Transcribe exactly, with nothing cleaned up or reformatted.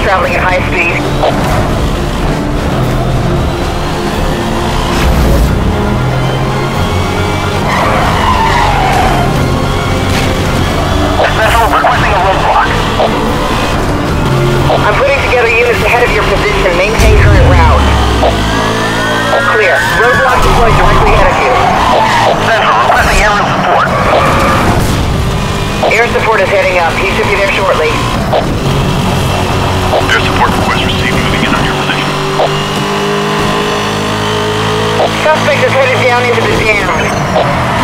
traveling at high speed. Central requesting a roadblock. I'm putting together units ahead of your position. Maintain current route. Clear. Roadblock deployed directly ahead of you. Central requesting air support. Air support is heading up. He should be there shortly. Air support request received. Moving in on your position. Suspect is headed down into the dam.